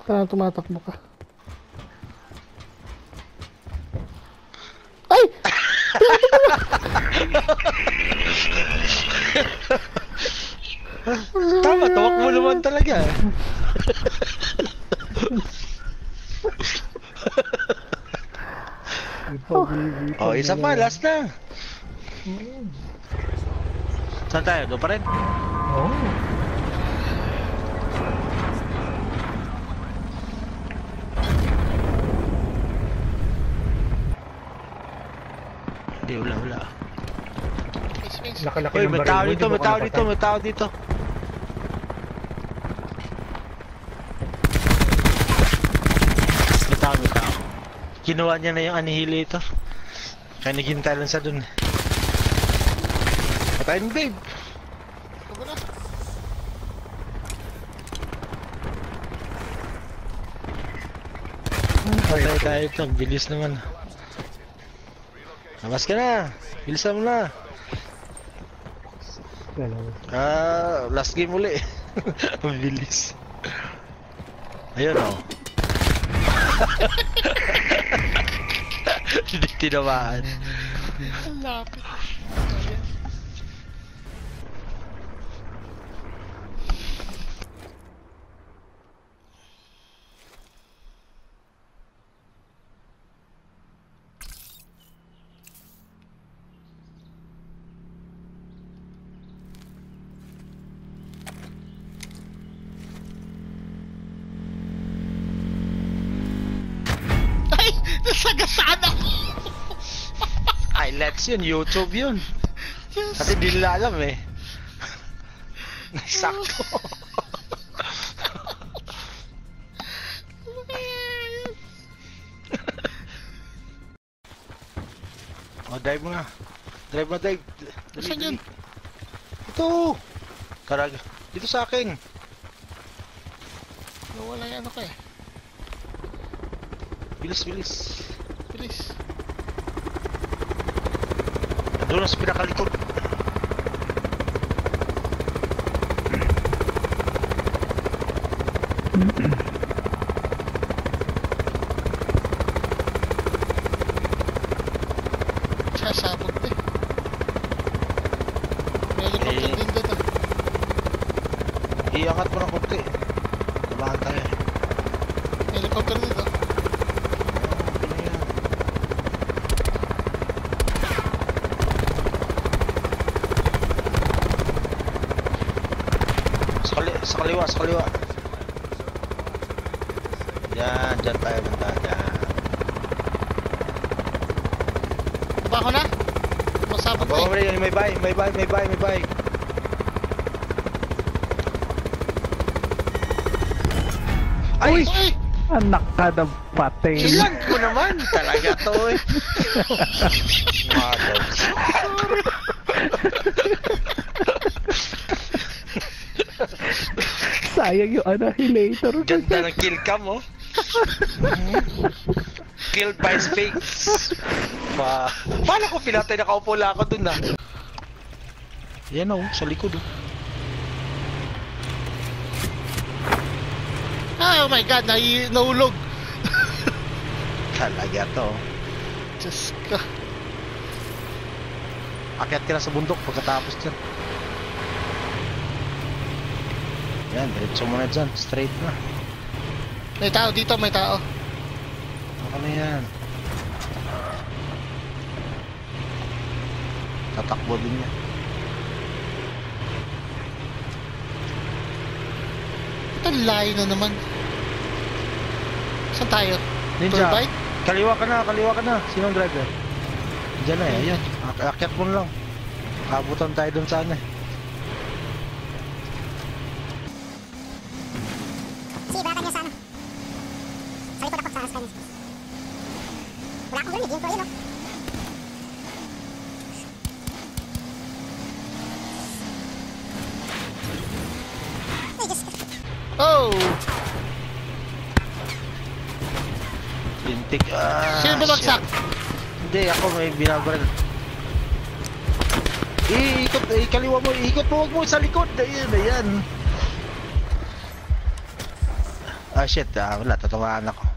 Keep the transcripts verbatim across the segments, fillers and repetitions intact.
Parang tumatakbo ka. Ay! Tama, tawak mo naman talaga. Oh, isa pa, last na. Saan tayo? Doon pa rin? Oo. Oh. Hindi, wala, wala. Nakalaki Uy, ng may baril tao mo, dito, di ba may tao ko dito, may tao dito. May tao, may tao. Kinuha niya na yung anihili ito. Kaya naghintay lang sa dun. Patayin, babe. Patay tayo ito, bilis naman. Labas ka na, bilisan mo na. Ah, last game uli. Bilis. Ayun o. Hindi tinamaan. Ang lapit. Nasagasaan ako! Highlights yun, YouTube yun. Yes. Kasi di nila alam eh. Sakto. Oh, dive mo na. Drive mo, dive. Saan yun? Ito! Karag. Dito sa akin. Nawala yung ano ka eh. Bilis, bilis. Bilis. Doon na sa pinakalikod. Sasabog na eh. May helicopter din doon ah. Iangat mo ng konti. Tabahan tayo eh. May helicopter din ah. Sa kaliwa, sa kaliwa. Yan, dyan tayo banda, dyan. Baba ko na? Masabog na eh. Baba rin, may buy, may buy, may buy, may buy. Ay! Uy! Anak ka na patay. Ilan ko naman talaga to eh. Mother. Sayang yung annihilator. Ganda ng kill cam oh. Killed by space. Ma, paano ko pinatay, nakaupo lang ako dun ah. Yan oh, sa likod oh. Oh my god, na naulog. Talaga to. Diyos ka. Akyat ka na sa bundok pagkatapos dyan. Yan, diretso mo na dyan, straight na. May tao dito, may tao. Ako na yan. Tatakbo din yan. Ito layo na naman. Saan tayo? Ninja, Turbine? kaliwa ka na, kaliwa ka na. Sinong driver? Diyan na eh, ayan. Ak akyat mo lang. Kabutan tayo dun sana eh. Sige, baka niya sa ano. Sa likod ako sa askan niya. Wala akong grenade, yun ko yun oh. Ay, Diyos ka. Oh! Lintik, ah. Sino bumagsak? Hindi, ako may binabaril. Iikot, ikaliwa mo, ikot mo, huwag mo sa likod. Ayan, ayan. Ah shit, ah, wala, tatamaan ako.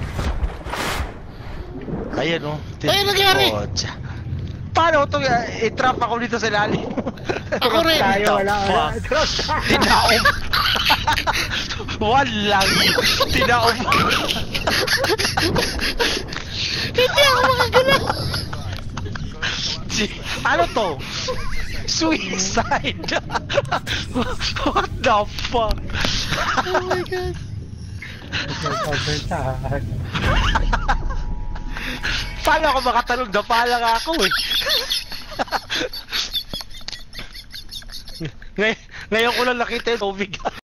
Ayan oh. Ay, nangyari? Kotsa. Paano ito? Uh, i-trap ako dito sa lalim. Ako rin. Tayo, wala, wala. Tinaom. Walang. Tinaom. Hindi ako makagalaw. Si- Ano to? Suicide. What the fuck? Oh my god. Paano ako makatalog? Napala nga ako eh. Ngay ngayon ko lang nakita yung tubig.